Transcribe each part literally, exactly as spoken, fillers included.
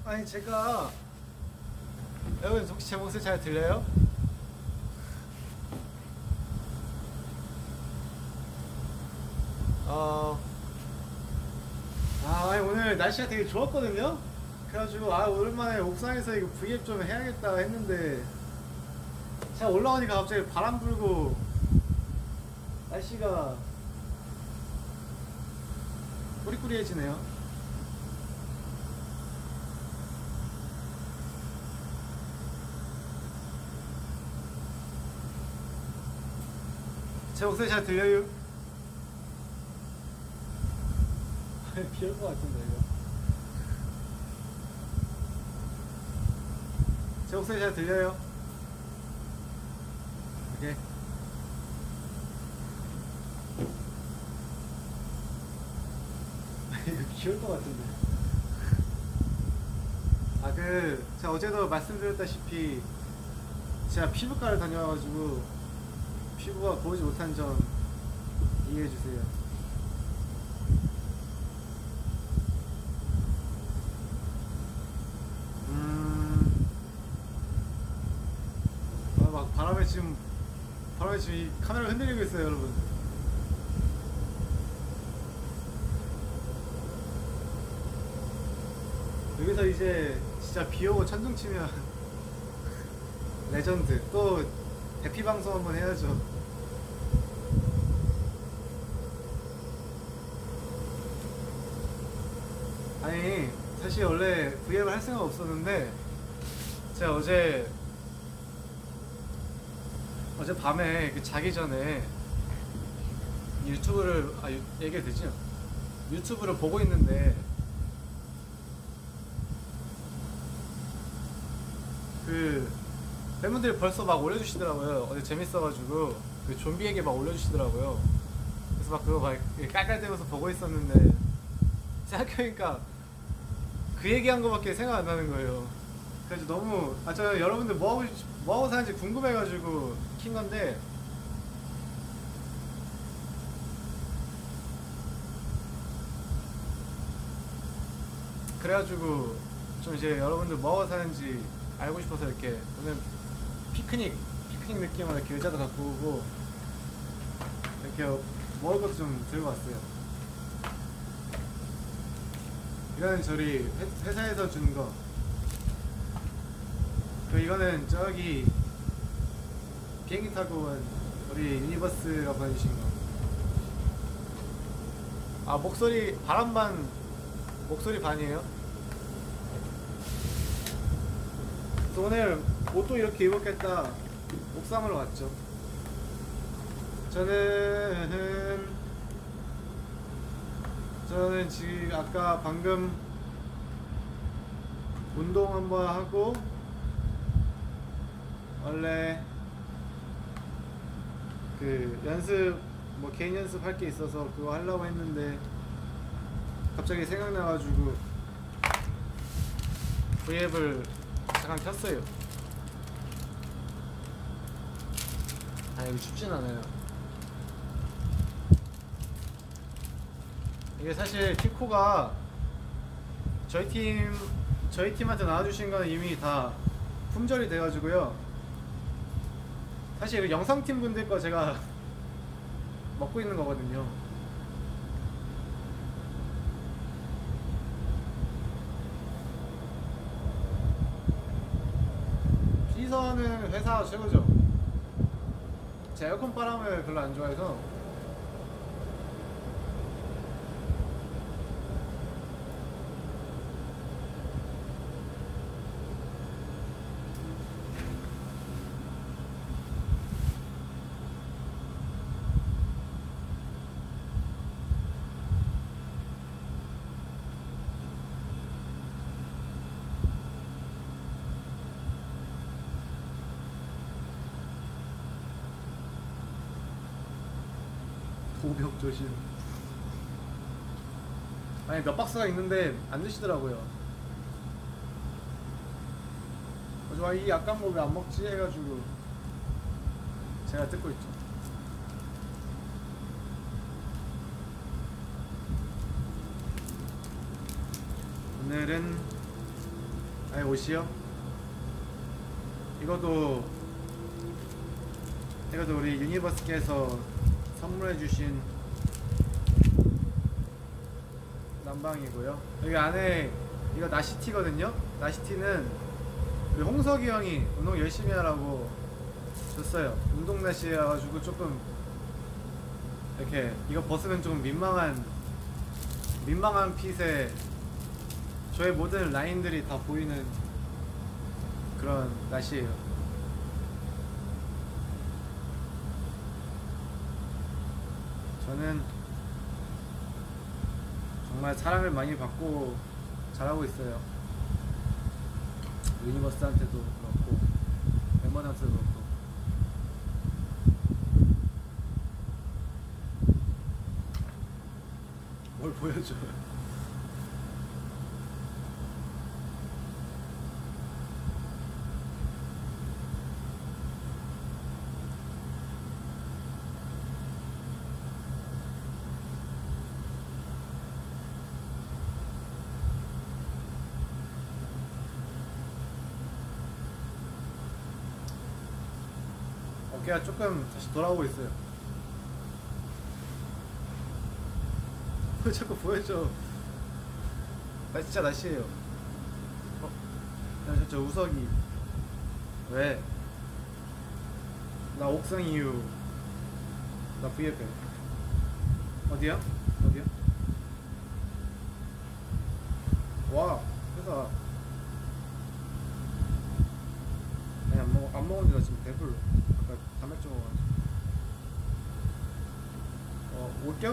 아니 제가 여러분 혹시 제 목소리 잘 들려요? 어... 아 아니 오늘 날씨가 되게 좋았거든요? 그래가지고 아 오랜만에 옥상에서 이거 브이앱 좀 해야겠다 했는데 제가 올라오니까 갑자기 바람 불고 날씨가 꾸리꾸리해지네요. 제 목소리 잘 들려요? 비올 것 같은데 이거. 제 목소리 잘 들려요? 오케이. 비올 것 같은데. 아 그 제가 어제도 말씀드렸다시피 제가 피부과를 다녀와가지고 피부가 보이지 못한 점 이해해주세요. 음... 아, 막 바람에 지금 바람에 지금 이 카메라가 흔들리고 있어요 여러분. 여기서 이제 진짜 비오고 천둥 치면 레전드 또 대피 방송 한번 해야죠. 아니 사실 원래 브이앱을 할 생각 없었는데 제가 어제 어제 밤에 그 자기 전에 유튜브를 아 유, 얘기해도 되죠? 유튜브를 보고 있는데 그 팬분들이 벌써 막 올려주시더라고요. 어제 재밌어가지고 그 좀비 얘기 막 올려주시더라고요. 그래서 막 그거 막 깔깔대면서 보고 있었는데 생각해보니까 그 얘기한 거밖에 생각 안 나는 거예요. 그래서 너무 아 저 여러분들 뭐하고 뭐하고 사는지 궁금해가지고 킨 건데 그래가지고 좀 이제 여러분들 뭐하고 사는지 알고 싶어서 이렇게 오늘 피크닉 피크닉 느낌으로 이렇게 의자도 갖고 오고 이렇게 먹을 것도 좀 들고 왔어요. 이거는 저희 회사에서 주는 거. 그 이거는 저기 비행기 타고 온 우리 유니버스가 보내주신 거. 아 목소리 바람 반 목소리 반이에요? 그래서 오늘 옷도 이렇게 입었겠다 옥상으로 왔죠. 저는 저는 지금 아까 방금 운동 한번 하고 원래 그 연습 뭐 개인 연습 할 게 있어서 그거 하려고 했는데 갑자기 생각나가지고 브이앱을 잠깐 켰어요. 아 여기 춥진 않아요. 이게 사실 티코가 저희 팀 저희 팀한테 나와주신 거는 이미 다 품절이 돼가지고요. 사실 영상팀 분들 거 제가 먹고 있는 거거든요. 시선은 회사 최고죠. 제가 에어컨 바람을 별로 안 좋아해서 도벽 조심. 아니 몇 박스가 있는데 안 드시더라고요. 좋아 이 약간 거 왜 안 먹지 해가지고 제가 뜯고 있죠. 오늘은 아니 옷이요? 이것도 이것도 우리 유니버스께서 선물해주신 난방이고요. 여기 안에 이거 나시티거든요. 나시티는 그 홍석이 형이 운동 열심히 하라고 줬어요. 운동 나시여가지고 조금 이렇게 이거 벗으면 좀 민망한 민망한 핏에 저의 모든 라인들이 다 보이는 그런 나시예요. 저는 정말 사랑을 많이 받고 잘하고 있어요. 유니버스한테도 그렇고 멤버한테도 그렇고. 뭘 보여줘요? 어깨가 조금 다시 돌아오고 있어요. 왜 자꾸 보여줘? 나 진짜 날씨예요. 어? 나 진짜 우석이. 왜? 나 옥상 이유. 나 브이에프. 어디야? 어디야? 와, 회사. 아니 안 먹, 안 먹었는데 나 지금 배불러. 아까 단백질 먹어가지고. 어, 올겨?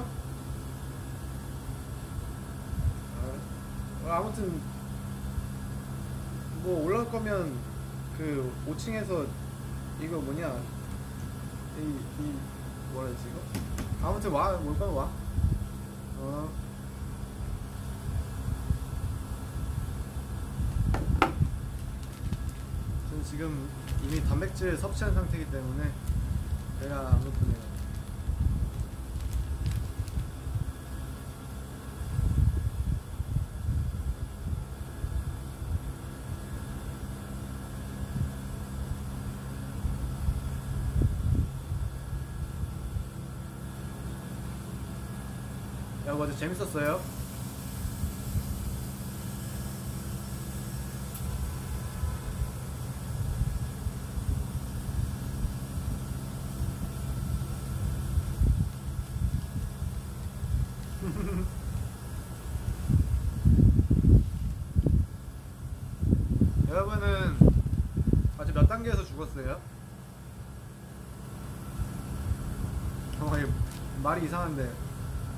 아, 아무튼 뭐 올라갈 거면 그 오 층에서 이거 뭐냐 이, 이 뭐라 해야지 이거? 아무튼 와, 올 거면 와. 어. 저는 지금 이미 단백질 섭취한 상태이기 때문에 배가 안 고프네요. 여러분 어제 재밌었어요? 여러분은 아직 몇 단계에서 죽었어요? 어, 말이 이상한데.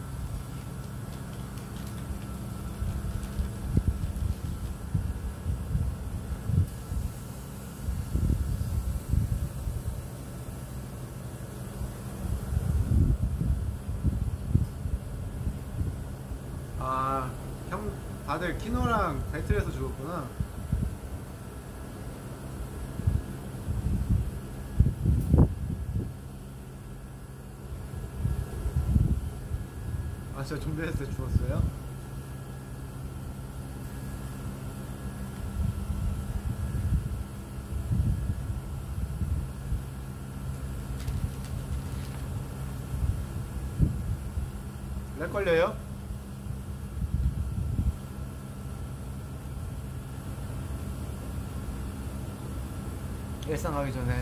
아, 형 다들 키노랑 배틀에서 죽었구나. 아, 진짜 좀비했을 때 죽었어요? 렉 걸려요? 일상 가기 전에.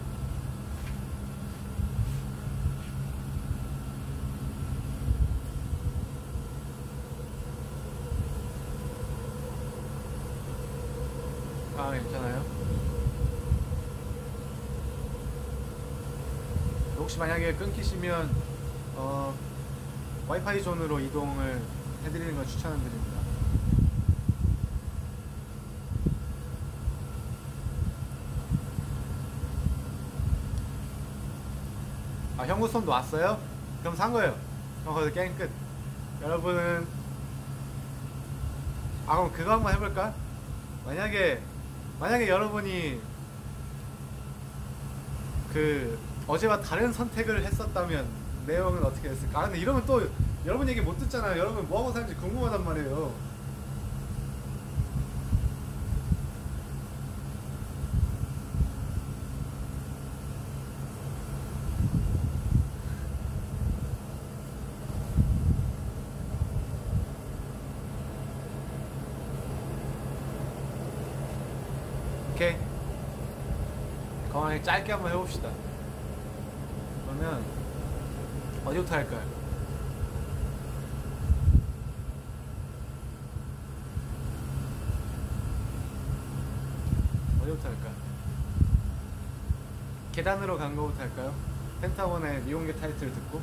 아, 괜찮아요? 혹시 만약에 끊기시면 어, 와이파이 존으로 이동을 해드리는 걸 추천드립니다. 아, 형구손도 왔어요? 그럼 산 거예요. 그럼 거기서 게임 끝. 여러분은 아, 그럼 그거 한번 해볼까? 만약에 만약에 여러분이 그 어제와 다른 선택을 했었다면 내용은 어떻게 됐을까? 아, 근데 이러면 또 여러분 얘기 못 듣잖아요. 여러분 뭐하고 사는지 궁금하단 말이에요. 간단하게 짧게 한번 해봅시다. 그러면 어디부터 할까요? 어디부터 할까요? 계단으로 간 거부터 할까요? 펜타곤의 미공개 타이틀 듣고.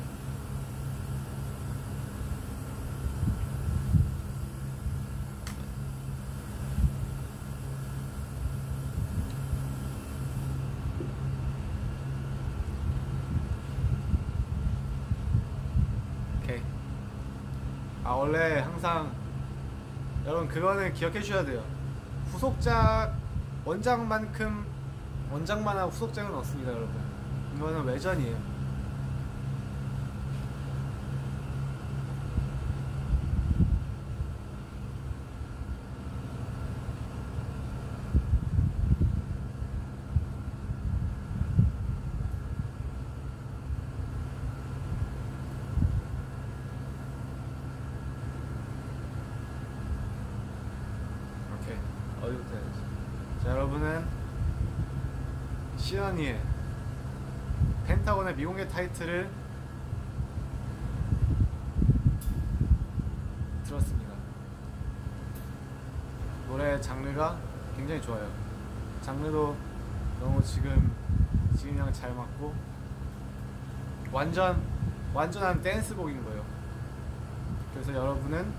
오케이. 아 원래 항상 여러분 그거는 기억해 주셔야 돼요. 후속작 원작만큼 원작만한 후속작은 없습니다 여러분. 이거는 외전이에요. 오케이. 어디부터 해야지? 자 여러분은 시연이의 펜타곤의 미공개 타이틀을 들었습니다. 노래 장르가 굉장히 좋아요. 장르도 너무 지금 지금이랑 잘 맞고 완전 완전한 댄스곡인 거예요. 그래서 여러분은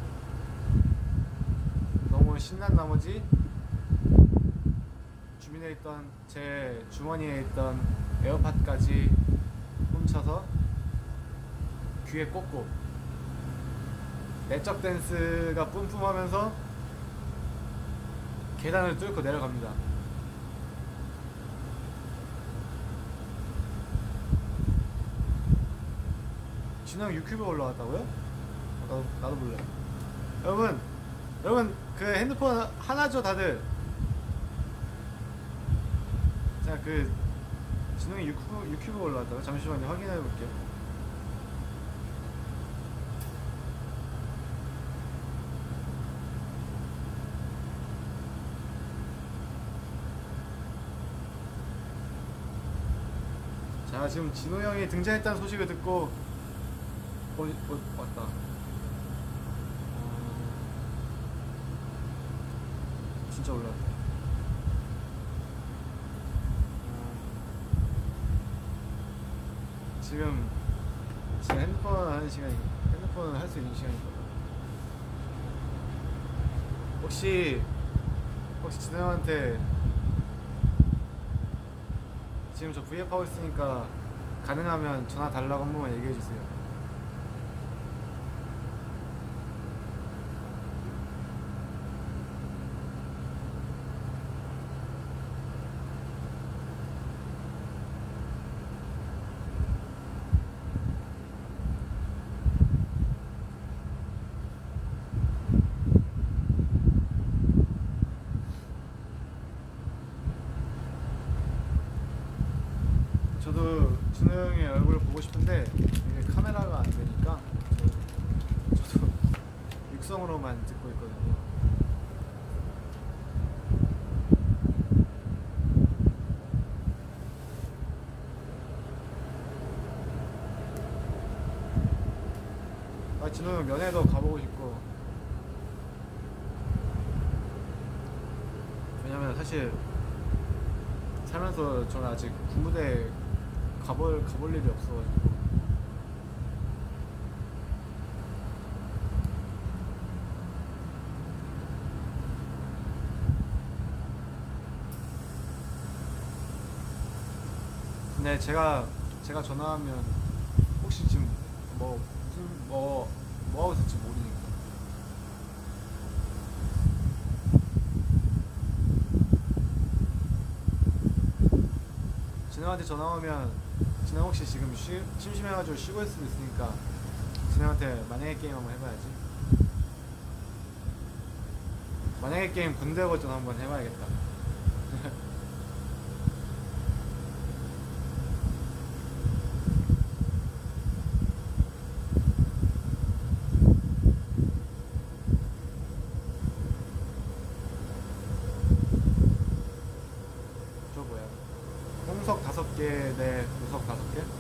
너무 신난 나머지 주변에 있던 제 주머니에 있던 에어팟까지 훔쳐서 귀에 꽂고 내적 댄스가 뿜뿜하면서 계단을 뚫고 내려갑니다. 진영 유튜브에 올라왔다고요? 어, 나도, 나도 몰라. 여러분 여러분 그 핸드폰 하나죠 다들? 자 그 진영이 유튜브, 유튜브에 올라왔다고? 잠시만요 확인해 볼게요. 자 지금 진호 형이 등장했다는 소식을 듣고 어, 어 왔다. 어... 진짜 올라왔다. 지금 지금 핸드폰 하는 시간이 핸드폰을 할 수 있는 시간이거든. 혹시 혹시 진호 형한테 지금 저 브이앱 하고 있으니까 가능하면 전화 달라고 한 번만 얘기해 주세요. 저도 진호 형의 얼굴을 보고 싶은데 이게 카메라가 안 되니까 저, 저도 육성으로만 듣고 있거든요. 아 진호 형 면회도 가보고 싶고. 왜냐면 사실 살면서 저는 아직 군부대 가볼, 가볼 일이 없어가지고. 근데 제가 제가 전화하면 혹시 지금 뭐 무슨 뭐 뭐 하고 있을지 모르니까. 진영한테 전화 오면 진영 혹시 지금 쉬, 심심해가지고 쉬고 있을 수도 있으니까 진영한테 만약에 게임 한번 해봐야지. 만약에 게임 군대 버전 한번 해봐야겠다. 저 뭐야? 홍석 구석 다섯 개?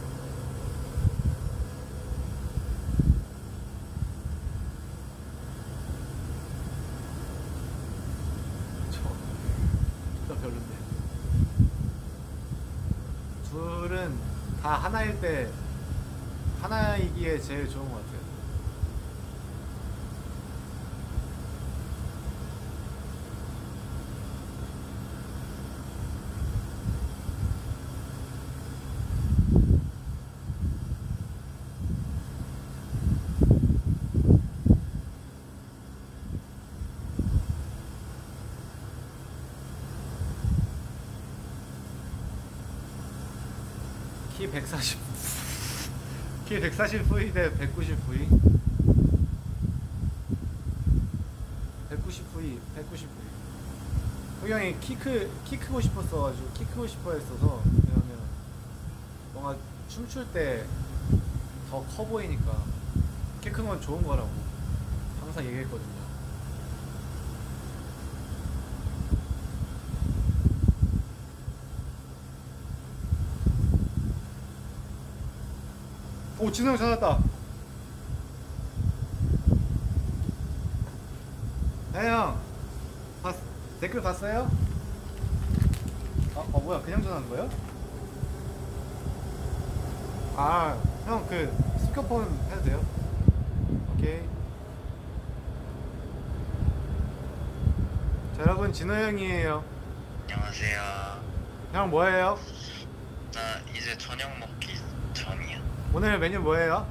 저 진짜 별론데. 둘은 다 하나일 때 하나이기에 제일 좋은 것 같아요. 키 백사십 키 백사십 브이 대 백구십 브이 백구십 브이 백구십 브이 그 형이 키, 크, 키 크고 싶었어가지고 키 크고 싶어 했어서 왜냐면 뭔가 춤출 때 더 커 보이니까 키 큰 건 좋은 거라고 항상 얘기했거든요. 오, 진우 형 전화 왔다. 네, 형. 봤, 댓글 봤어요? 어, 어, 뭐야, 그냥 전화한 거예요? 아, 형, 그, 스피커폰 해도 돼요? 오케이. 자, 여러분, 진우 형이에요. 안녕하세요. 형, 뭐예요? 나 이제 저녁 먹기 전이야. 오늘 메뉴 뭐예요?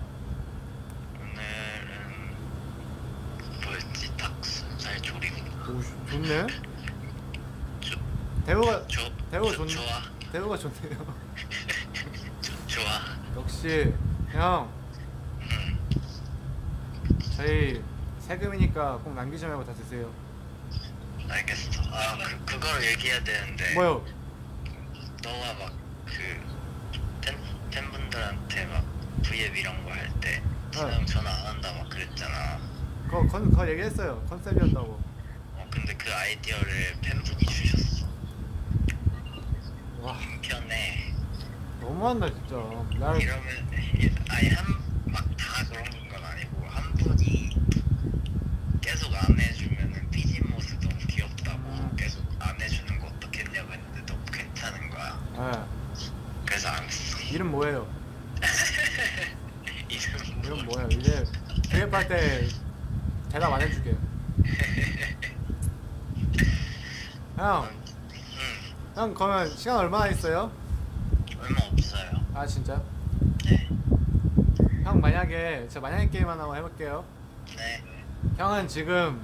오늘은 뭐였지? 닭순살 조림. 오, 좋네. 조, 대우가, 조, 대우가 조, 좋네. 좋아. 대우가 좋네요. 조, 좋아. 역시, 형. 응. 저희 세금이니까 꼭 남기지 말고 다 드세요. 알겠어. 아, 그, 그걸 얘기해야 되는데. 뭐요? 너가 막 그 팬, 팬분들한테 막 브이앱 이런 거 할 때 진호 형 전화 안 한다 막 그랬잖아. 그거, 건, 그거 얘기했어요. 컨셉이었다고. 어, 근데 그 아이디어를 팬분이 주셨어. 와, 인편에 너무한다 진짜. 날 이러면 아니 한 막 다 그런 건 아니고 한 분이 계속 안 해주면은 삐진 모습 너무 귀엽다고 음. 계속 안 해주는 거 어떻겠냐고 했는데 너무 괜찮은 거야. 네. 그래서 안 했어. 이름 뭐예요? 이름 이름 뭐예요? 이제 대입할 때 대답 안 해줄게. 형, 응, 형 그러면 시간 얼마나 있어요? 얼마 없어요. 아 진짜? 네, 형 만약에 제가 만약에 게임 하나 한번 해볼게요. 네. 형은 지금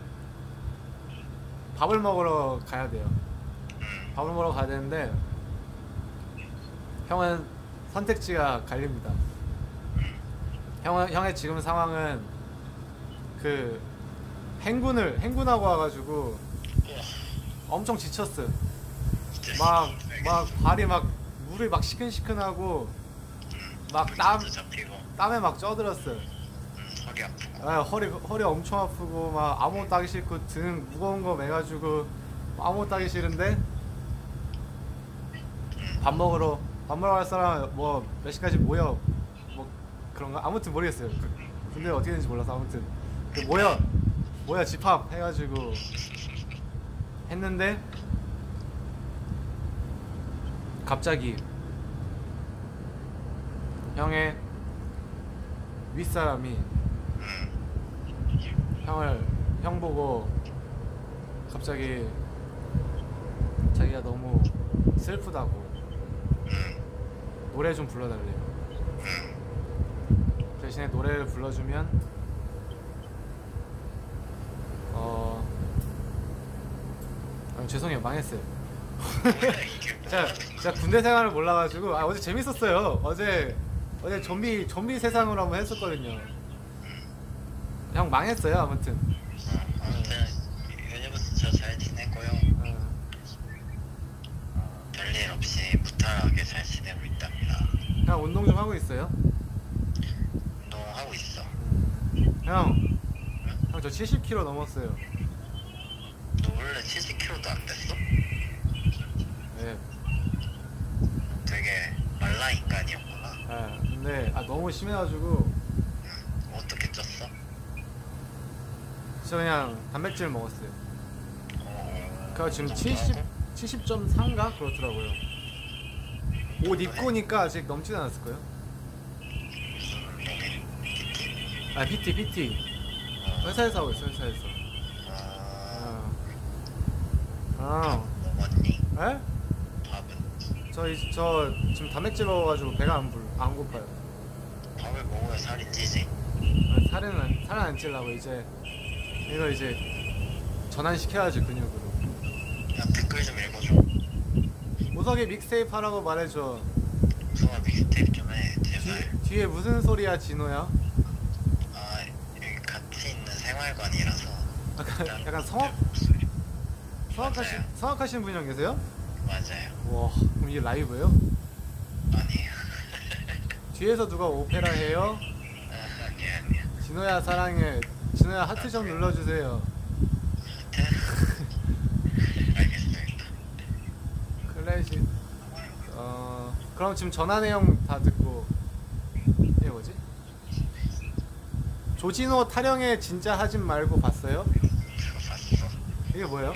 밥을 먹으러 가야 돼요. 음, 밥을 먹으러 가야 되는데 형은 선택지가 갈립니다. 형은, 형의 지금 상황은 그 행군을 행군하고 와가지고 우와, 엄청 지쳤어. 진짜 막 알겠어. 막 발이 막 물이 막 시큰시큰하고 음, 막 땀 물도 잡히고, 땀에 막 쪄들었어. 음, 허리 아프고. 아, 허리 허리 엄청 아프고 막 아무것도 하기 싫고 등 무거운 거 매가지고 아무것도 하기 싫은데 밥 먹으러 밥 먹으러 갈 사람 뭐 몇 시까지 모여 뭐 그런가 아무튼 모르겠어요. 그- 근데 어떻게 되는지 몰라서 아무튼 그 모여 모여 집합 해가지고 했는데 갑자기 형의 윗사람이 형을 형 보고 갑자기 자기가 너무 슬프다고 노래 좀 불러달래요. 대신에 노래를 불러주면 어 아, 죄송해요 망했어요. 이게 뭐 제가, 하는 제가 군대 생활을 몰라가지고 아, 어제 재밌었어요. 어제 어제 좀비 좀비 세상으로 한번 했었거든요. 형 망했어요 아무튼. 어, 아무튼 유니버스 저 잘 지내고요. 어, 어, 별일 없이 무탈하게 잘 지내고 있답니다. 형 운동 좀 하고 있어요? 운동하고 있어. 형, 형 저 칠십 킬로그램 넘었어요. 너 원래 칠십 킬로그램도 안 됐어? 네. 되게 말라 인간이었구나. 예. 근데 아 너무 심해가지고 어떻게 쪘어? 저 그냥 단백질 먹었어요. 어... 그거 지금 좀 칠십 하고? 칠십 점 삼인가 그렇더라고요. 옷 입고 오니까 아직 넘지는 않았을 거예요. 무슨 운동해? 피티? 아 피티 피티 어... 회사에서 하고 있어 회사에서. 아... 아. 먹었니? 에? 밥은? 저, 이- 저 지금 단백질 먹어가지고 배가 안, 불, 안 고파요. 밥을 먹어야 살이 찌지. 아, 살은 안, 살은 안 찌려고 이제 이거 이제 전환시켜야지 근육으로. 야 댓글 좀 읽어줘. 보석이 믹스테이프 하라고 말해줘. 우성아 믹스테이프 좀 해. 제발. 뒤, 뒤에 무슨 소리야 진호야? 아 여기 같이 있는 생활관이라서. 약간, 일단 약간 성악, 내 목소리. 성악하신, 맞아요. 성악하시는 분이 형 계세요? 맞아요. 와 그럼 이게 라이브예요? 아니에요. 뒤에서 누가 오페라 해요? 아, 아니야 아니야. 진호야 사랑해. 진호야 하트 좀 눌러주세요. 알겠습니다. 클래식. 어 그럼 지금 전화 내용 다 듣고 이게 뭐지? 조진호 타령에 진짜 하진 말고 봤어요? 그거 봤어. 이게 뭐예요?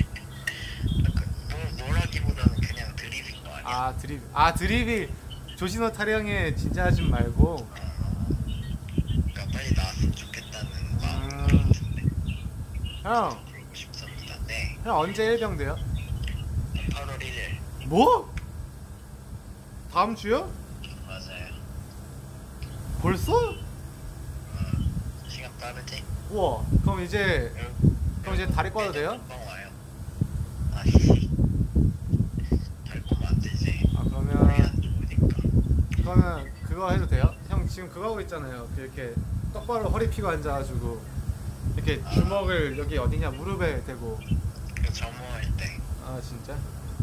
뭐, 뭐라기보다는 그냥 드립인 거 아니야? 아 드립. 아 드립이 조진호 타령에 진짜 하진 말고. 어, 그러니까 빨리 나왔으면 좋겠다는 마음 음. 같은데. 형, 부르고 싶습니다. 네. 형 언제 일병 돼요? 팔월 일일. 뭐? 다음 주요? 맞아요. 벌써? 어, 시간 빠르지? 우와. 그럼 이제 그럼 이제 다리 꽈도 돼요? 금방 와요. 아씨. 다리 꼬면 안 되지. 아 다리 그러면 안 좋으니까. 그러면 그거 해도 돼요? 형 지금 그거 하고 있잖아요. 그 이렇게 똑바로 허리 펴고 앉아가지고 이렇게 아. 주먹을 여기 어디냐 무릎에 대고. 그 점호할 때. 아 진짜?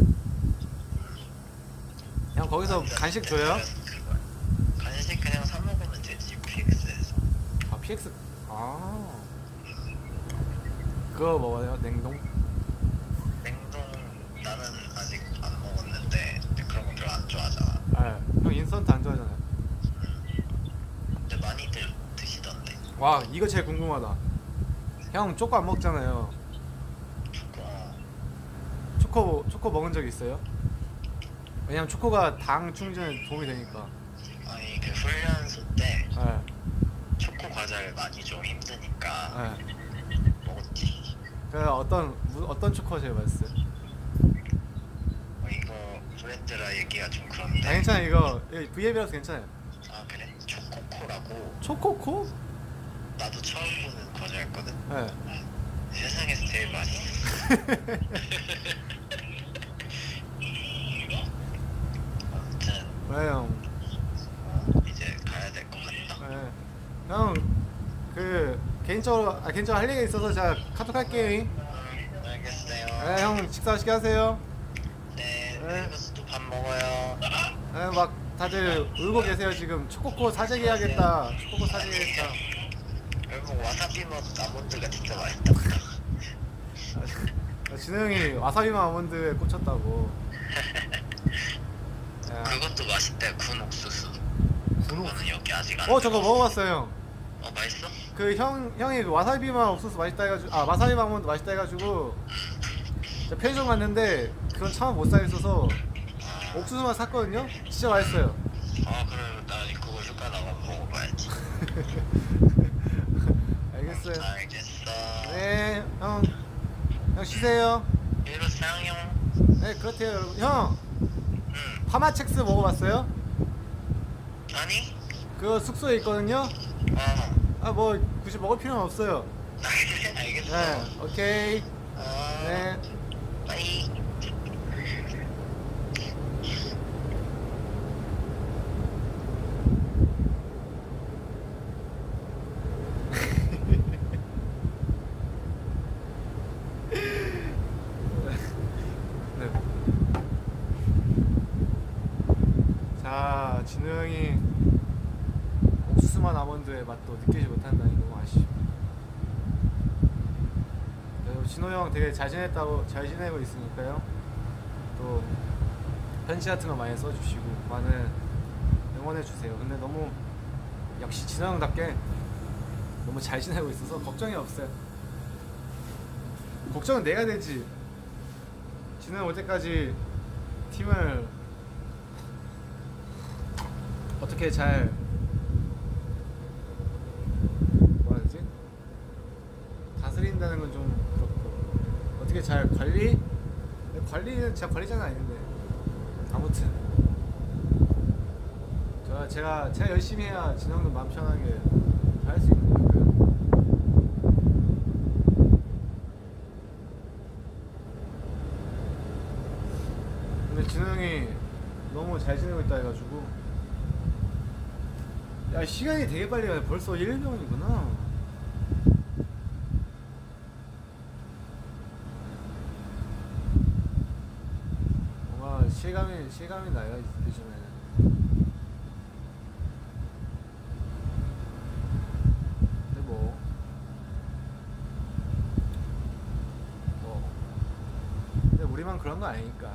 형 거기서 완전 간식 내 줘요? 딸에서 그거야. 간식 그냥 사 먹으면 되지. 피엑스에서. 아 피엑스. 아 그거 먹어요? 냉동? 냉동 나는 아직 안 먹었는데 그런 거 별로 안 좋아하잖아. 아형 인스턴트 안 좋아하잖아요. 근데 많이들 드시던데. 와 이거 제일 궁금하다. 형 초코 안 먹잖아요. 어, 초코 초코 먹은 적 있어요? 왜냐면 초코가 당 충전에 도움이 되니까. 아니 그 훈련소 때 예. 초코 과자를 많이 좀 힘드니까 예. 먹었지. 그 어떤 무, 어떤 초코 제일 맛있어요? 어, 이거 브랜드라 얘기가 좀 그런데. 아 괜찮아 이거 브이앱이라서 괜찮아요. 아 그래? 초코코라고. 초코코? 나도 처음 보는 과자였거든. 예. 세상에서 제일 맛있어. 아무튼 왜 형? 어, 이제 가야 될 것 같다. 예. 형그 개인적으로 아 개인적으로 할 얘기가 있어서 제가 카톡 할게요. 음, 알겠어요. 예, 형 식사 맛있게 하세요. 네, 네. 이것도 밥 먹어요. 예, 막 다들 울고 계세요 지금. 초코코 사재기 해야겠다. 초코코 사재기 해야겠다. 결국 와사비 맛 아몬드가 진짜 맛있다. 아, 진호 형이 와사비맛 아몬드에 꽂혔다고. 야. 그것도 맛있대. 군 옥수수. 군 그거는 여기 아직 안. 어 저거 들어왔어. 먹어봤어요 형. 어 맛있어? 그 형 형이 그 와사비맛 옥수수 맛있다 해가지고 아 와사비 아몬드 맛있다 해가지고 제가 편의점 갔는데 그건 차마 못 사있어서 아, 옥수수만 샀거든요. 진짜 맛있어요. 아 그러면 나 그거 숟가락 먹어봐야지. 알겠어요. 알겠어. 네, 형, 형 쉬세요. 이로 사용. 네, 그렇대요, 여러분. 형, 응. 파마첵스 먹어봤어요? 아니? 그거 숙소에 있거든요. 어. 아, 뭐 굳이 먹을 필요는 없어요. 알겠어. 네, 오케이. 어. 네. 빠이. 네. 자, 진우 형이 옥수수맛 아몬드의 맛도 느끼지 못한다니 너무 아쉽. 그리고 진호 형 되게 잘 지냈다고 잘 지내고 있으니까요. 또 편지 같은 거 많이 써주시고 많은 응원해 주세요. 근데 너무 역시 진호 형답게 너무 잘 지내고 있어서 걱정이 없어요. 걱정은 내가 되지. 진호 형 올 때까지 팀을 어떻게 잘 뭐라 해야 되지? 다스린다는 건 좀 그렇고 어떻게 잘 관리? 관리는 제가 관리자는 아닌데 아무튼 저 제가 제가 열심히 해야 진호 형도 마음 편하게 할 수 있는 거니까요. 근데 진호 형이 너무 잘 지내고 있다 해가지고 야 시간이 되게 빨리 가네. 벌써 일 병이구나. 뭔가 실감이 실감이 나요 요즘에는. 근데 뭐, 뭐 근데 우리만 그런 거 아니니까.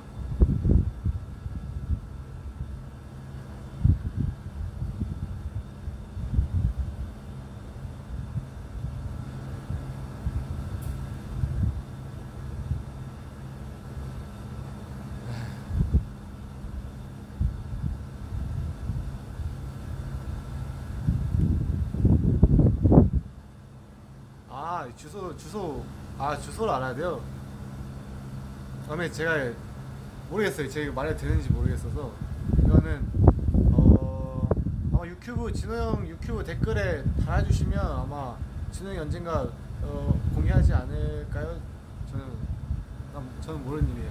아 주소 주소 아 주소를 알아야 돼요. 그다음에 제가 모르겠어요. 제가 말해도 되는지 모르겠어서 이거는 어 아마 유튜브 진호 형 유튜브 댓글에 달아주시면 아마 진호 형이 언젠가 어 공개하지 않을까요? 저는 난, 저는 모르는 일이에요.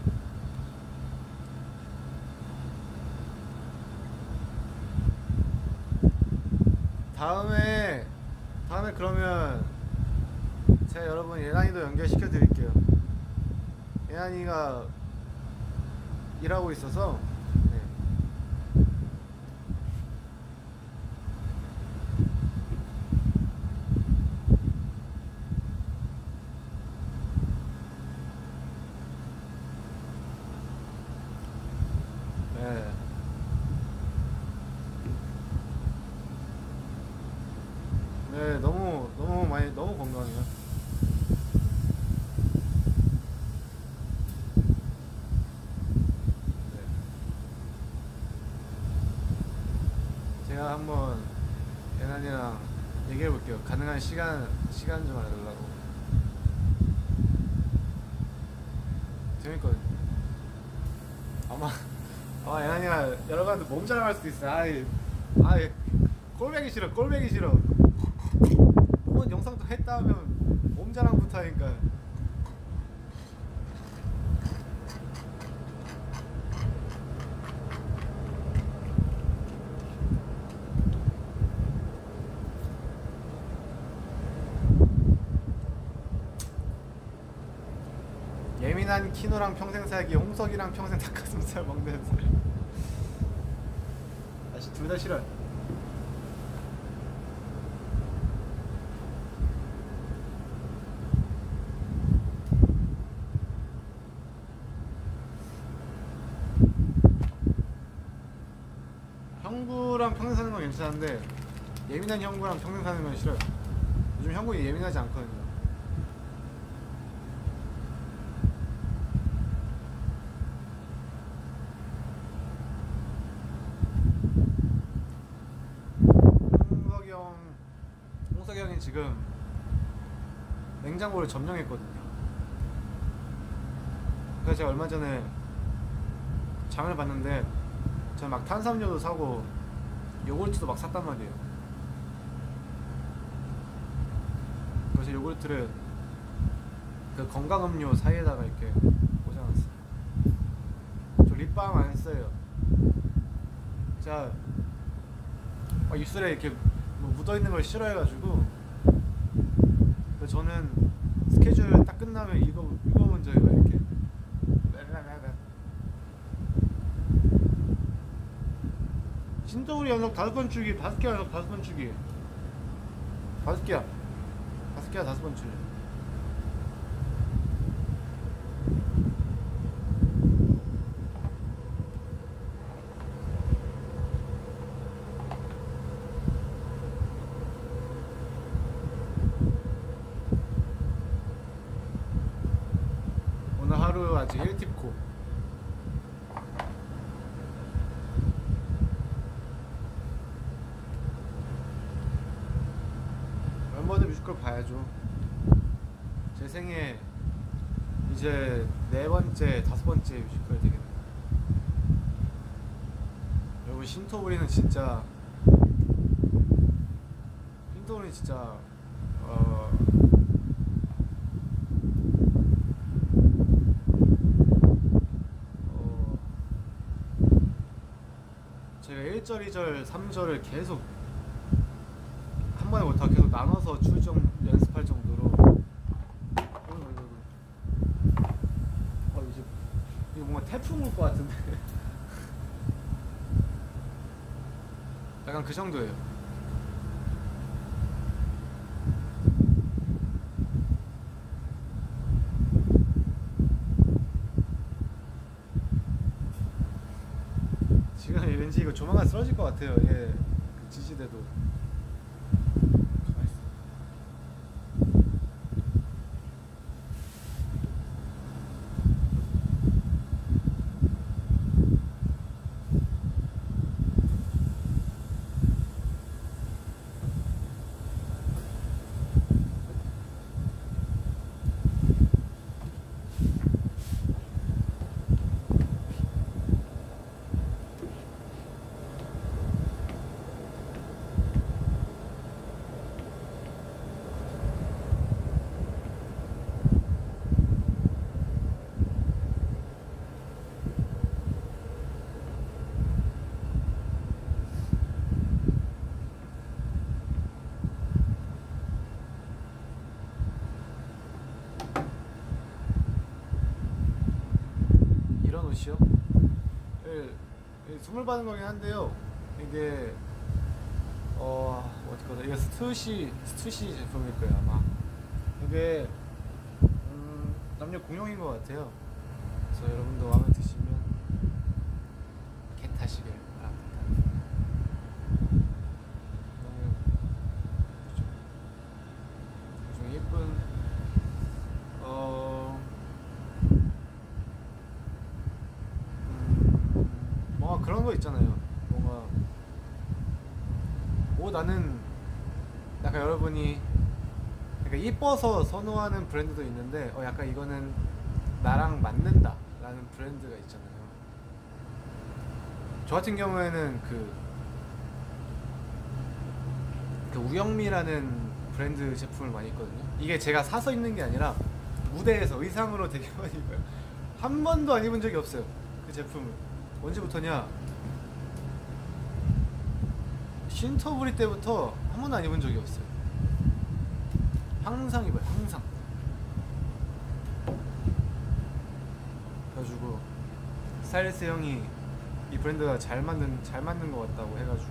다음에 다음에 그러면 제가 여러분 예난이도 연결시켜 드릴게요. 예난이가 일하고 있어서 네. 네. 네, 너무 너무 많이 너무 건강해요. 제가 한번 예난이랑 얘기해 볼게요. 가능한 시간 시간 좀 알려달라고. 재밌거든. 아마 아마 예난이가 여러 가지 몸 자랑할 수도 있어. 아이 아이 꼴배기 싫어. 꼴배기 싫어. 한번 영상도 했다 하면 몸 자랑부터 하니까. 예민한 키노랑 평생 살기, 홍석이랑 평생 닭가슴살 먹는 소리. 다시 둘 다 싫어요. 형구랑 평생 사는 건 괜찮은데 예민한 형구랑 평생 사는 건 싫어요. 요즘 형구 예민하지 않거든요. 홍석이 형, 홍석이 형이 지금 냉장고를 점령했거든요. 그래서 제가 얼마 전에 장을 봤는데 저는 막 탄산음료도 사고 요구르트도 막 샀단 말이에요. 그래서 요구르트를 그 건강음료 사이에다가 이렇게 꽂아놨어요. 저 립밤 안 써요. 제가 막 입술에 이렇게 뭐 묻어있는 걸 싫어해가지고. 그래서 저는 스케줄 딱 끝나면 이거 이거 먼저 해요. 이렇게 진더우리 연속 다섯 번 주기, 다섯 개 연속 다섯 번 주기. 다섯 개야. 다섯 개야 다섯 번 주기. 아직 일 팁코. 멤버들 뮤지컬 봐야죠. 제 생애 이제 네 번째, 다섯 번째 뮤지컬 되겠네. 여러분 신토부리는 진짜 신토부리 진짜 어 어, 제가 일 절, 이 절, 삼 절을 계속 한 번에 못하고 계속 나눠서 출정 연습할 정도로 어 이제 이거 뭔가 태풍 올 것 같은데 약간 그 정도예요. 지금 왠지 이거 조만간 쓰러질 것 같아요. 예, 그 지지대도. 가만있어. 이런 옷이요? 예, 예, 선물 받은 거긴 한데요. 이게 어 어떻게 이게 스투시 스투시 제품일 거예요 아마. 이게 음, 남녀 공용인 것 같아요. 그래서 여러분도 마음에 드시면 개 타시길 바랍니다. 너무 좀 예쁜 어. 뭔가 그런 거 있잖아요. 뭔가 오 나는 약간 여러분이 그러니까 이뻐서 선호하는 브랜드도 있는데 어 약간 이거는 나랑 맞는다 라는 브랜드가 있잖아요. 저 같은 경우에는 그, 그 우영미라는 브랜드 제품을 많이 입거든요. 이게 제가 사서 입는 게 아니라 무대에서 의상으로 되게 많이 입어요. 한 번도 안 입은 적이 없어요 그 제품을. 언제부터냐? 신터부리 때부터 한 번도 안 입은 적이 없어요. 항상 입어요, 항상. 그래가지고 스타일리스트 형이 이 브랜드가 잘 맞는 잘 맞는 것 같다고 해가지고.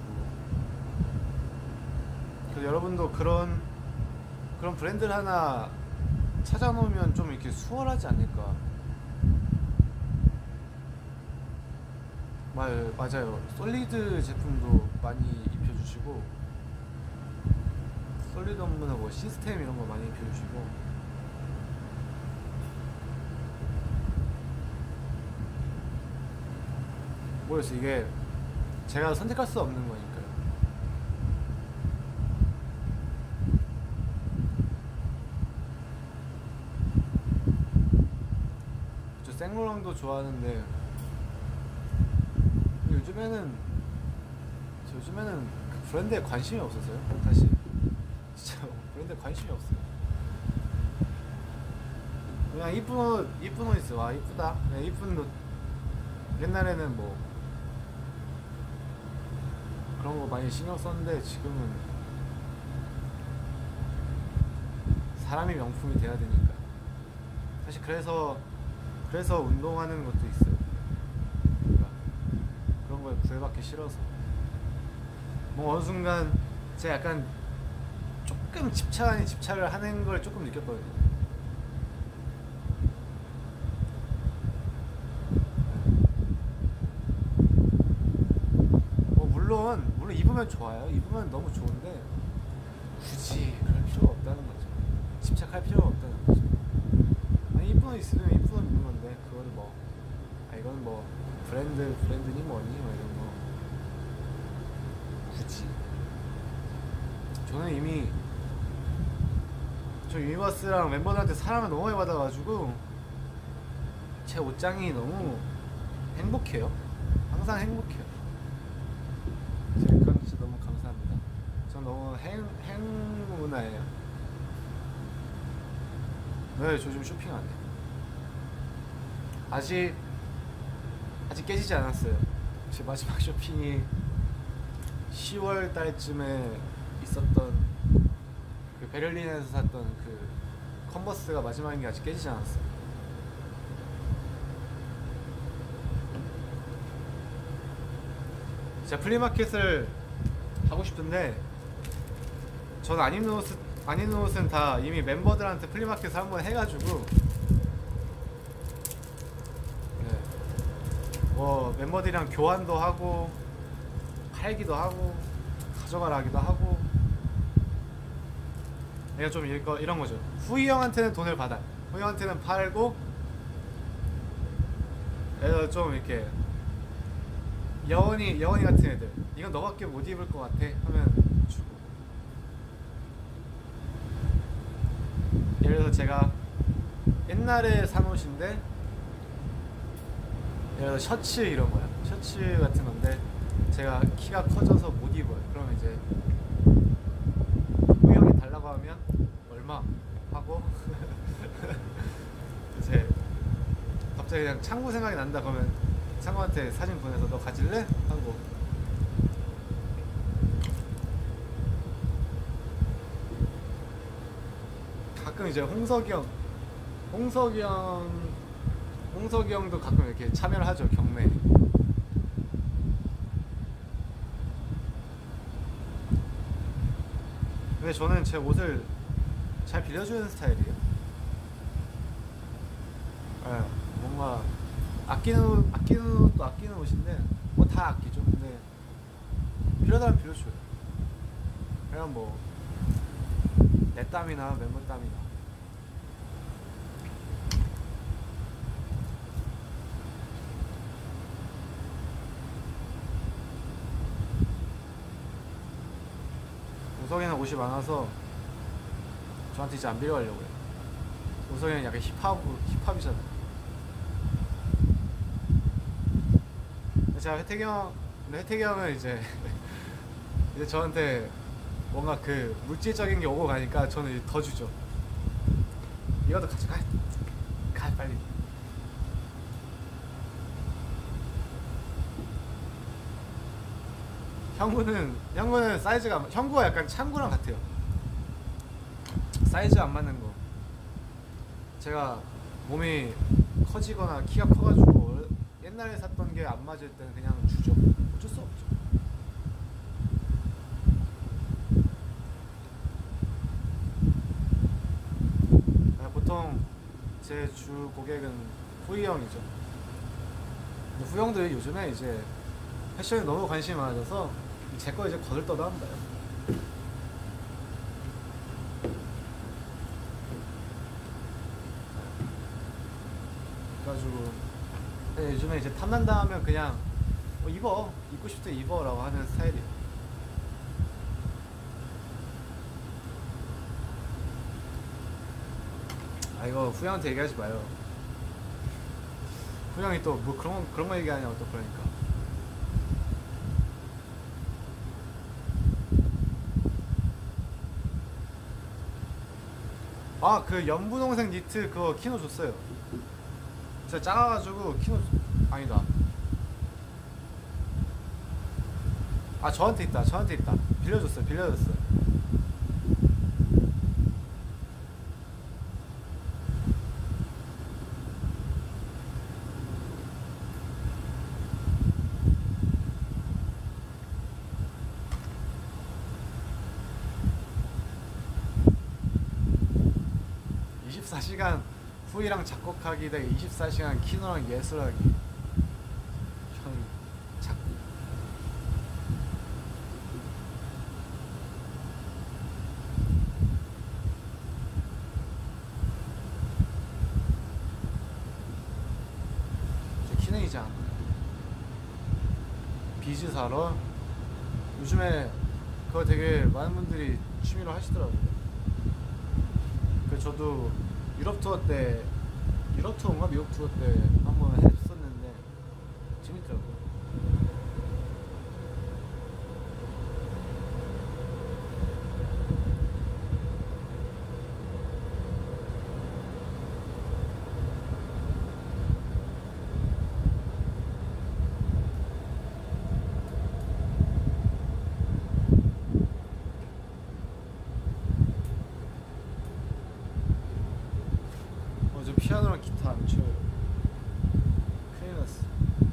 그래서 여러분도 그런 그런 브랜드를 하나 찾아놓으면 좀 이렇게 수월하지 않을까. 맞아요, 맞아요. 솔리드 제품도 많이 입혀주시고, 솔리드 업무나 뭐 시스템 이런 거 많이 입혀주시고. 모르겠어, 이게 제가 선택할 수 없는 거니까요. 저 생로랑도 좋아하는데 요즘에는 저 요즘에는 그 브랜드에 관심이 없어서요. 다시 진짜 브랜드에 관심이 없어요. 그냥 이쁜 옷 이쁜 옷 있어. 아 이쁘다. 그냥 이쁜 옷. 옛날에는 뭐 그런 거 많이 신경 썼는데 지금은 사람이 명품이 돼야 되니까. 사실 그래서 그래서 운동하는 것도 있어요. 그런 거에 구애받기 싫어서. 뭐 어느 순간 제가 약간 조금 집착 아닌 집착을 하는 걸 조금 느꼈거든요. 뭐 물론 물론 입으면 좋아요. 입으면 너무 좋은데 굳이 그럴 필요가 없다는 거죠. 집착할 필요가 없다는 거죠. 아니 이쁜 옷 있으면 이쁜 옷 입는 건데 그거는 뭐 아 이건 뭐 브랜드 브랜드니 뭐니 뭐 이런 거 굳이 저는 이미 저 유니버스랑 멤버들한테 사랑을 너무 많이 받아가지고 제 옷장이 너무 행복해요. 항상 행복해요. 제 그런 진짜 너무 감사합니다. 전 너무 행, 행문화예요. 네, 저 요즘 쇼핑 안 해. 아직 아직 깨지지 않았어요. 제 마지막 쇼핑이 시월 달쯤에 있었던 그 베를린에서 샀던 그 컨버스가 마지막인 게 아직 깨지지 않았어요. 제가 플리마켓을 하고 싶은데 저는 안 입는 옷은, 안 입는 옷은 다 이미 멤버들한테 플리마켓을 한번 해가지고 네. 뭐 멤버들이랑 교환도 하고 팔기도 하고 가져가라 하기도 하고 내가 좀 이거, 이런 거죠. 후이 형한테는 돈을 받아 후이 형한테는 팔고 그래서 좀 이렇게 여원이 여원이 같은 애들 이건 너밖에 못 입을 것 같아 하면 주고 예를 들어서 제가 옛날에 산 옷인데 예를 들어 셔츠 이런 거야. 셔츠 같은 건데 제가 키가 커져서 못 입어요. 그러면 이제 후이 형이 달라고 하면 얼마 하고 이제 갑자기 그냥 창구 생각이 난다 그러면 창구한테 사진 보내서 너 가질래? 하고 가끔 이제 홍석이 형 홍석이 형 홍석이 형도 가끔 이렇게 참여를 하죠. 경매에. 근데 저는 제 옷을 잘 빌려주는 스타일이에요. 네, 뭔가 아끼는 옷, 아끼는 옷도 아끼는 옷인데 뭐 다 아끼죠. 근데 필요하다면 빌려줘요. 그냥 뭐 내 땀이나 멤버 땀이나 우석이는 옷이 많아서 저한테 이제 안 빌려가려고 해요. 우석이는 약간 힙합, 힙합이잖아요. 제가 혜택이 형, 근데 혜택이 형은 이제 이제 저한테 뭔가 그 물질적인 게 오고 가니까 저는 이제 더 주죠. 이거도 가져가. 가 빨리. 형구는 형구는 사이즈가 형구가 약간 창구랑 같아요. 사이즈 안 맞는 거. 제가 몸이 커지거나 키가 커가지고 옛날에 샀던 게 안 맞을 때는 그냥 주죠. 어쩔 수 없죠. 보통 제 주 고객은 후이 형이죠. 근데 후이 형들이 요즘에 이제 패션에 너무 관심이 많아져서 제 거 이제 거들떠다 합니다. 그래가지고 요즘에 이제 탐난다 하면 그냥 어, 입어 입고 싶을 때 입어 라고 하는 스타일이에요. 아 이거 후양한테 얘기하지 마요. 후양이 또 뭐 그런 그런 거 얘기하냐고 또 그러니까. 아 그 연분홍색 니트 그거 키노 줬어요. 진짜 작아가지고 키노 아니다. 아 저한테 있다 저한테 있다 빌려줬어요 빌려줬어요. 이십사 시간 후이랑 작곡하기 대 이십사 시간 키노랑 예술하기. 형이 작곡 비즈 사러. 요즘에 그거 되게 많은 분들이 취미로 하시더라고요. 그 저도 유럽 투어 때, 유럽 투어인가 미국 투어 때 한번 했었는데 재밌더라고요. 어, 저 피아노랑 기타 안 쳐요. 큰일 났어.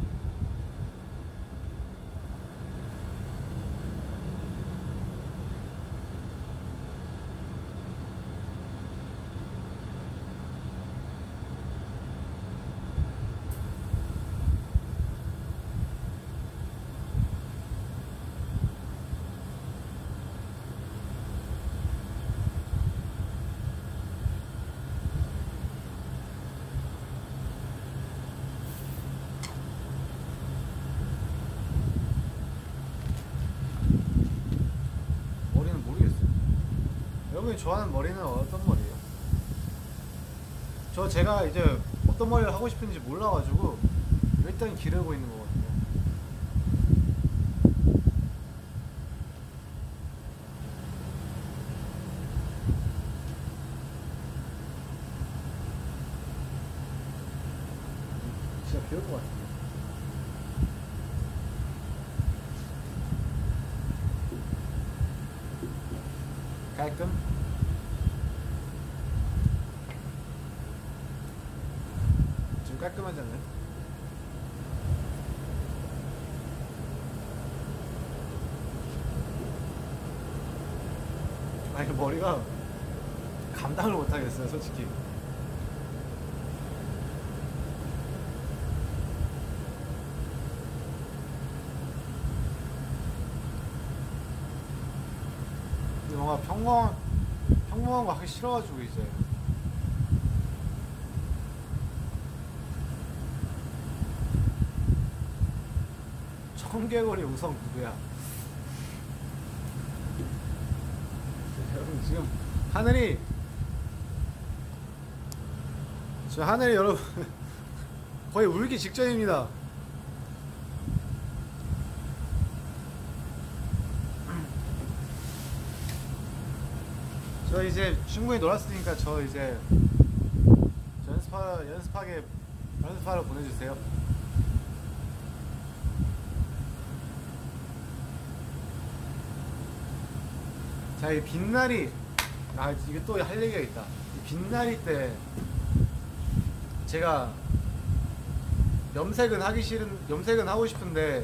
머리는 모르겠어요. 여러분이 좋아하는 머리는 어떤 머리예요? 저 제가 이제 어떤 머리를 하고 싶은지 몰라가지고 일단 기르고 있는 거거든요. 진짜 귀여울 것 같은데. 깔끔? 지금 깔끔하지 않나요? 아니 머리가 감당을 못하겠어요 솔직히. 근데 뭔가 평범한 평범한 거 하기 싫어가지고 이제 청개구리 우선 누구야? 여러분 지금 하늘이 저 하늘이 여러분 거의 울기 직전입니다. 저 이제 충분히 놀았으니까 저 이제 저 연습하 연습하게 연습하러 보내주세요. 자, 이 빛나리, 아 이게 또 할 얘기가 있다. 이 빛나리 때 제가 염색은 하기 싫은 염색은 하고 싶은데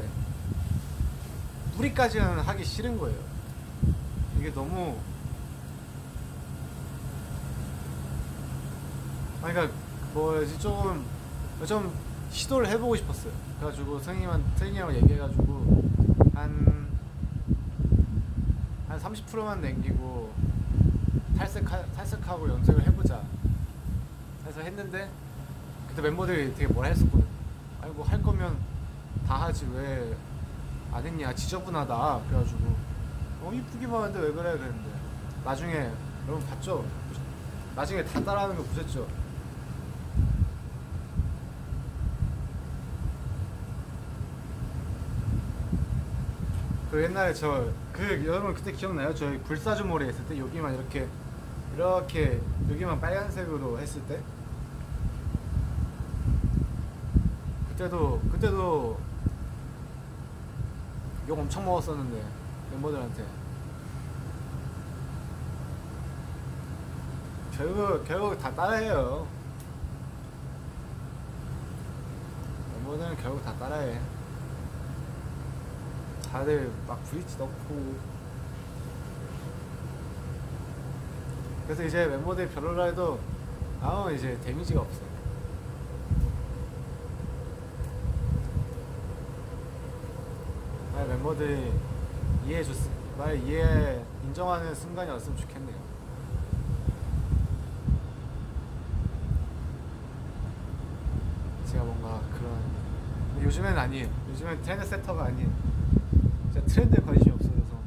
뿌리까지는 하기 싫은 거예요. 이게 너무 아니 그러니까 뭐지 조금 좀 시도를 해보고 싶었어요. 그래가지고 선생님한 선생님하고 얘기해가지고 한 한 삼십 퍼센트만 남기고 탈색 탈색하고 염색을 해보자 해서 했는데 그때 멤버들이 되게 뭐라 했었거든. 아니 뭐 할 거면 다 하지 왜 안 했냐 지저분하다. 그래가지고 어 이쁘기만 하는데 왜 그래 그랬는데 나중에 여러분 봤죠? 나중에 다 따라하는 거 보셨죠? 그 옛날에 저 그 여러분 그때 기억나요? 저희 굴사주머리 했을 때 여기만 이렇게 이렇게 여기만 빨간색으로 했을 때 그때도 그때도 욕 엄청 먹었었는데 멤버들한테 결국 결국 다 따라해요. 멤버들은 결국 다 따라해. 다들 막 브릿지 넣고 그래서 이제 멤버들이 별로라 해도 아무 이제 데미지가 없어. 아, 멤버들이 이해해줬 말 이해 인정하는 순간이 왔으면 좋겠네요. 제가 뭔가 그런 요즘엔 아니에요. 요즘엔 트렌드 세터가 아닌 제가 트렌드에 관심이 없어져서.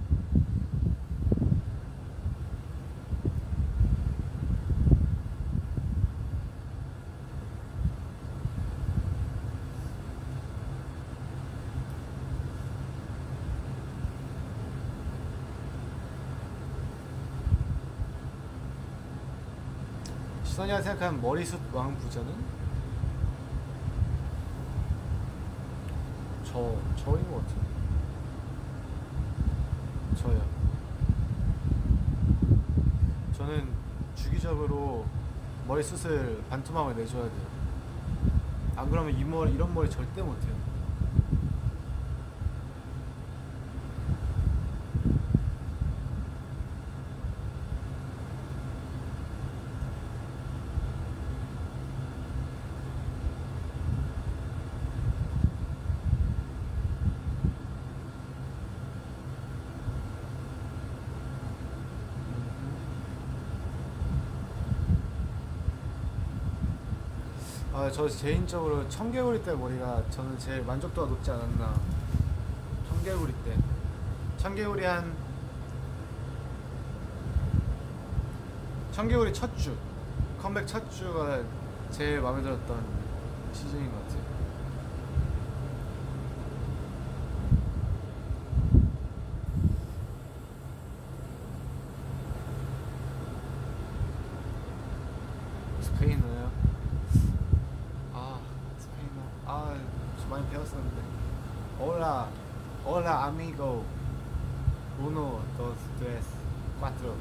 시선이가 생각하는 머리숱 왕 부자는? 저, 저인 것 같아요. 저요. 저는 주기적으로 머리숱을 반토막을 내줘야 돼요. 안 그러면 이 머리, 이런 머리 절대 못해요. 아, 저 개인적으로 청개구리 때 머리가 저는 제일 만족도가 높지 않았나. 청개구리 때. 청개구리 한 청개구리 첫 주, 컴백 첫 주가 제일 마음에 들었던 시즌인 것 같아요. 스페인어요? 아, 스페인어. 아, 저 많이 배웠었는데. Hola, hola amigo. Uno, dos, tres, cuatro.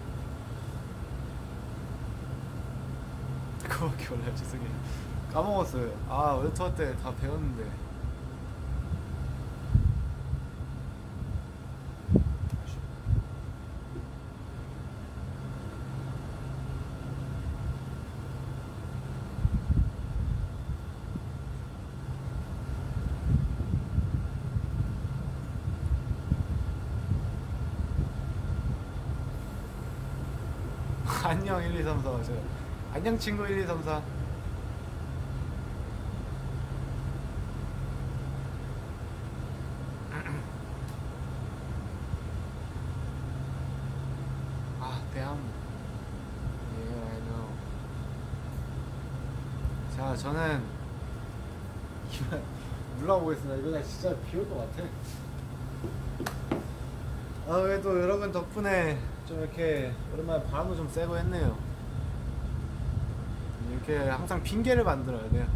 그거밖에 몰라요. 죄송해요. 까먹었어요. 아, 웨터 때 다 배웠는데. 안녕 일 이 삼 사 맞아요. 안녕 친구 일 이 삼 사. 아, damn. Yeah, I know. 자, 저는 이만 눌러보겠습니다. 이거 나 진짜 비올 것 같아. 아, 그래도 여러분 덕분에 좀 이렇게 오랜만에 바람도 좀 쐬고 했네요. 이렇게 항상 핑계를 만들어야 돼요.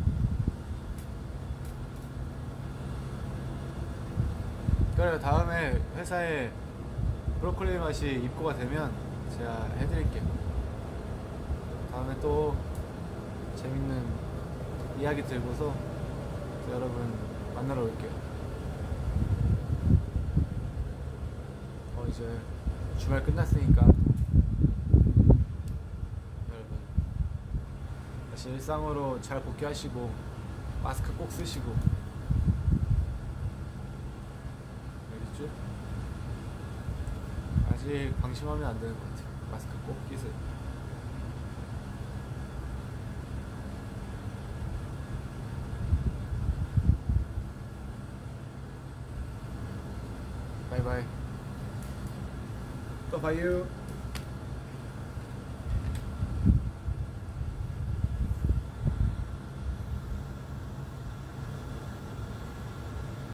그래, 다음에 회사에 브로콜리 맛이 입고가 되면 제가 해드릴게요. 다음에 또 재밌는 이야기 들고서 여러분 만나러 올게요. 어, 이제 주말 끝났으니까 여러분 다시 일상으로 잘 복귀하시고 마스크 꼭 쓰시고. 알겠죠? 아직 방심하면 안 되는 것 같아요. 마스크 꼭 끼세요. 바이바이. 또 봐요.